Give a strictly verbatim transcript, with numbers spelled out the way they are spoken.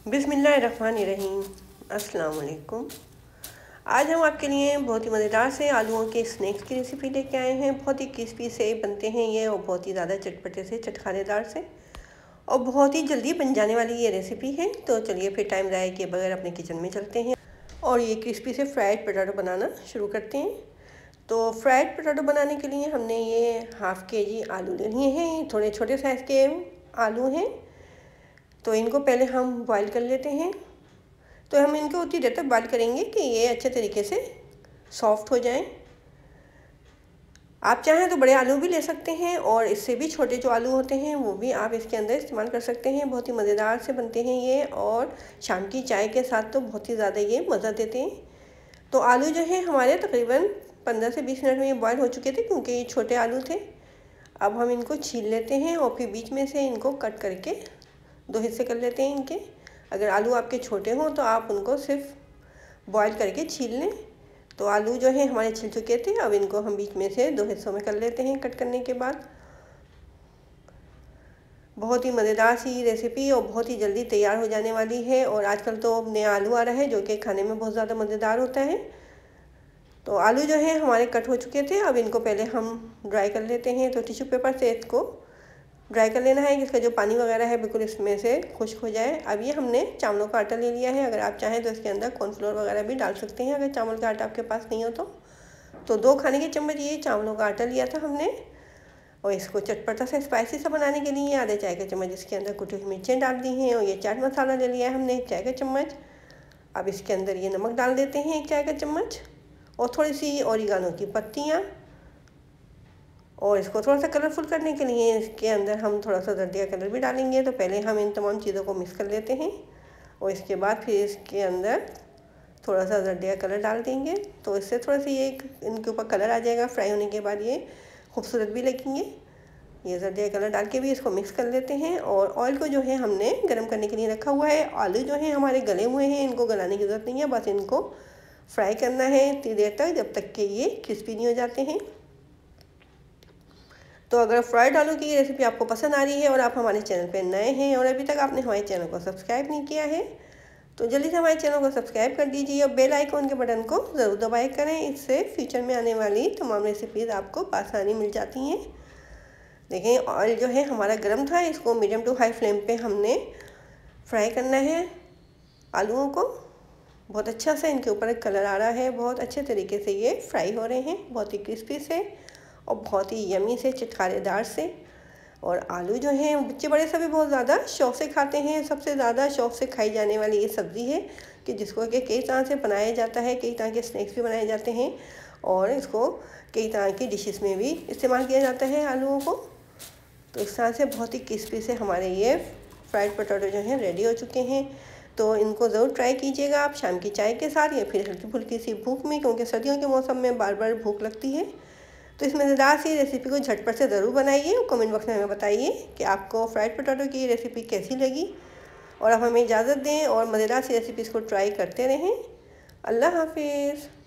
बिस्मिल्लाहिर्रहमानिर्रहीम। अस्सलाम वालेकुम। आज हम आपके लिए बहुत ही मज़ेदार से आलूओं के स्नैक्स की रेसिपी लेके आए हैं। बहुत ही क्रिस्पी से बनते हैं ये और बहुत ही ज़्यादा चटपटे से चटखानेदार से और बहुत ही जल्दी बन जाने वाली ये रेसिपी है। तो चलिए फिर टाइम ज़ाया किए बगैर अपने किचन में चलते हैं और ये क्रिस्पी से फ्राइड पोटैटो बनाना शुरू करते हैं। तो फ्राइड पोटैटो बनाने के लिए हमने ये हाफ़ के जी आलू ले लिए हैं। थोड़े छोटे साइज़ के आलू हैं, तो इनको पहले हम बॉईल कर लेते हैं। तो हम इनको उतनी देर तक बॉईल करेंगे कि ये अच्छे तरीके से सॉफ्ट हो जाएं। आप चाहें तो बड़े आलू भी ले सकते हैं और इससे भी छोटे जो आलू होते हैं वो भी आप इसके अंदर इस्तेमाल कर सकते हैं। बहुत ही मज़ेदार से बनते हैं ये और शाम की चाय के साथ तो बहुत ही ज़्यादा ये मज़ा देते हैं। तो आलू जो है हमारे तकरीबन पंद्रह से बीस मिनट में ये बॉयल हो चुके थे क्योंकि ये छोटे आलू थे। अब हम इनको छील लेते हैं और फिर बीच में से इनको कट करके दो हिस्से कर लेते हैं इनके। अगर आलू आपके छोटे हों तो आप उनको सिर्फ बॉईल करके छील लें। तो आलू जो है हमारे छिल चुके थे, अब इनको हम बीच में से दो हिस्सों में कर लेते हैं कट करने के बाद। बहुत ही मज़ेदार सी रेसिपी और बहुत ही जल्दी तैयार हो जाने वाली है। और आजकल तो नया आलू आ रहा है जो कि खाने में बहुत ज़्यादा मज़ेदार होता है। तो आलू जो है हमारे कट हो चुके थे, अब इनको पहले हम ड्राई कर लेते हैं। तो टिश्यू पेपर से इसको ड्राई कर लेना है, जिसका जो पानी वगैरह है बिल्कुल इसमें से खुश्क हो जाए। अब ये हमने चावलों का आटा ले लिया है। अगर आप चाहें तो इसके अंदर कॉर्नफ्लोर वगैरह भी डाल सकते हैं अगर चावल का आटा आपके पास नहीं हो तो। तो दो खाने के चम्मच ये चावलों का आटा लिया था हमने और इसको चटपटा सा स्पाइसी सा बनाने के लिए आधे चाय के चम्मच इसके अंदर कुटी हुई मिर्चें डाल दी हैं और ये चाट मसाला ले लिया है हमने एक चाय का चम्मच। अब इसके अंदर ये नमक डाल देते हैं एक चाय का चम्मच और थोड़ी सी ओरिगानो की पत्तियाँ। और इसको थोड़ा सा कलरफुल करने के लिए इसके अंदर हम थोड़ा सा जर्दिया कलर भी डालेंगे। तो पहले हम इन तमाम चीज़ों को मिक्स कर लेते हैं और इसके बाद फिर इसके अंदर थोड़ा सा जर्दिया कलर डाल देंगे। तो इससे थोड़ा सा ये इनके ऊपर कलर आ जाएगा, फ्राई होने के बाद ये खूबसूरत भी लगेंगे। ये जर्दिया कलर डाल के भी इसको मिक्स कर लेते हैं। और ऑयल को जो है हमने गर्म करने के लिए रखा हुआ है। आलू जो है हमारे गले हुए हैं, इनको गलाने की ज़रूरत नहीं है, बस इनको फ्राई करना है इतनी देर तक जब तक कि ये क्रिस्पी नहीं हो जाते हैं। तो अगर फ्राइड आलू की रेसिपी आपको पसंद आ रही है और आप हमारे चैनल पर नए हैं और अभी तक आपने हमारे चैनल को सब्सक्राइब नहीं किया है तो जल्दी से हमारे चैनल को सब्सक्राइब कर दीजिए और बेल आइकन के बटन को ज़रूर दबाए करें। इससे फ्यूचर में आने वाली तमाम रेसिपीज़ आपको आसानी मिल जाती हैं। देखें ऑयल जो है हमारा गर्म था, इसको मीडियम टू हाई फ्लेम पे हमने फ्राई करना है आलूओं को। बहुत अच्छा से इनके ऊपर कलर आ रहा है, बहुत अच्छे तरीके से ये फ्राई हो रहे हैं, बहुत ही क्रिस्पी से और बहुत ही यमी से चटखारेदार से। और आलू जो हैं बच्चे बड़े सभी बहुत ज़्यादा शौक़ से खाते हैं। सबसे ज़्यादा शौक़ से खाई जाने वाली ये सब्ज़ी है कि जिसको कि कई तरह से बनाया जाता है, कई तरह के स्नैक्स भी बनाए जाते हैं और इसको कई तरह की डिशेस में भी इस्तेमाल किया जाता है आलूओं को। तो इस तरह से बहुत ही क्रिस्पी से हमारे ये फ्राइड पोटैटो जो हैं रेडी हो चुके हैं। तो इनको ज़रूर ट्राई कीजिएगा आप शाम की चाय के साथ या फिर हल्की फुल्की सी भूख में, क्योंकि सर्दियों के मौसम में बार बार भूख लगती है। तो इस मज़ेदार सी रेसिपी को झटपट से ज़रूर बनाइए और कमेंट बॉक्स में हमें बताइए कि आपको फ्राइड पोटैटो की रेसिपी कैसी लगी। और आप हमें इजाज़त दें और मज़ेदार सी रेसिपीज़ को ट्राई करते रहें। अल्लाह हाफिज़।